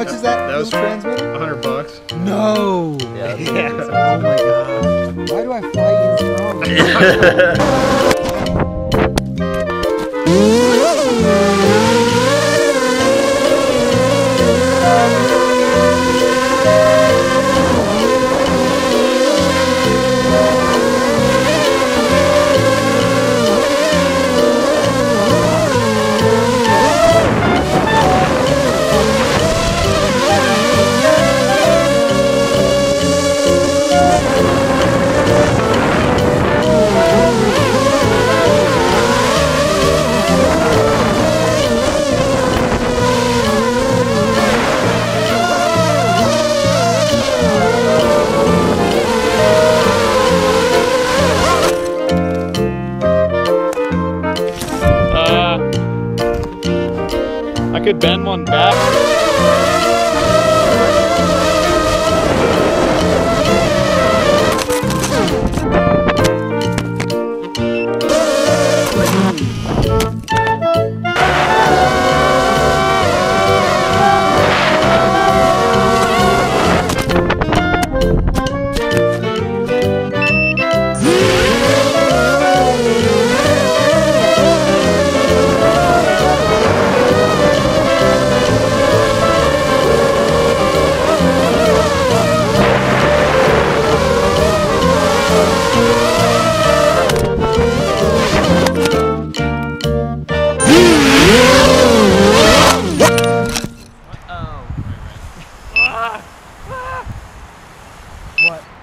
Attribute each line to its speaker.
Speaker 1: much is that?
Speaker 2: That was
Speaker 1: transmitter?
Speaker 2: $100.
Speaker 1: No.
Speaker 3: Yeah.
Speaker 1: Oh my gosh. Why do I fly
Speaker 4: I could bend one back.
Speaker 1: What?